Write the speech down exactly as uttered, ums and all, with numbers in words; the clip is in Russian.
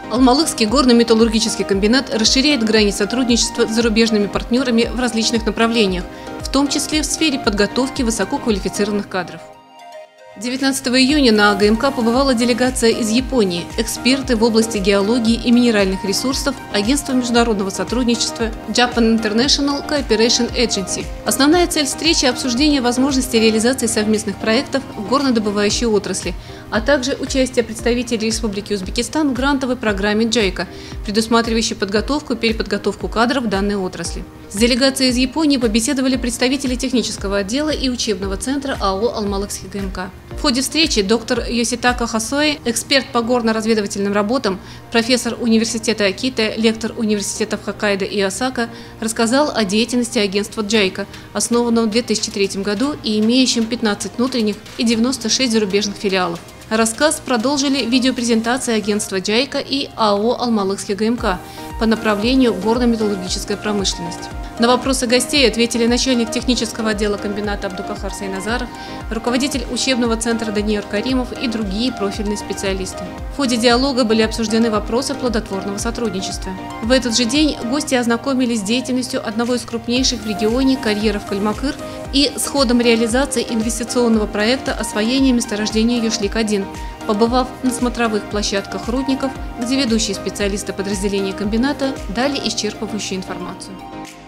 Алмалыкский горно-металлургический комбинат расширяет грани сотрудничества с зарубежными партнерами в различных направлениях, в том числе в сфере подготовки высококвалифицированных кадров. девятнадцатого июня на ГМК побывала делегация из Японии, эксперты в области геологии и минеральных ресурсов Агентства международного сотрудничества Japan International Cooperation Agency. Основная цель встречи – обсуждение возможности реализации совместных проектов в горнодобывающей отрасли, а также участие представителей Республики Узбекистан в грантовой программе джайка, предусматривающей подготовку и переподготовку кадров в данной отрасли. С делегацией из Японии побеседовали представители технического отдела и учебного центра АО «Алмалыкский ГМК». В ходе встречи доктор Йоситака Хасоэ, эксперт по горно-разведывательным работам, профессор университета Акита, лектор университетов Хоккайдо и Осака, рассказал о деятельности агентства джайка, основанного в две тысячи третьем году и имеющем пятнадцать внутренних и девяносто шесть зарубежных филиалов. Рассказ продолжили видеопрезентации агентства джайка и АО «Алмалыкский ГМК» по направлению горно-металлургическая промышленность. На вопросы гостей ответили начальник технического отдела комбината Абдукахар Сайназаров, руководитель учебного центра Даниил Каримов и другие профильные специалисты. В ходе диалога были обсуждены вопросы плодотворного сотрудничества. В этот же день гости ознакомились с деятельностью одного из крупнейших в регионе карьеров Кальмакыр и с ходом реализации инвестиционного проекта освоения месторождения Юшлик один, побывав на смотровых площадках рудников, где ведущие специалисты подразделения комбината дали исчерпывающую информацию.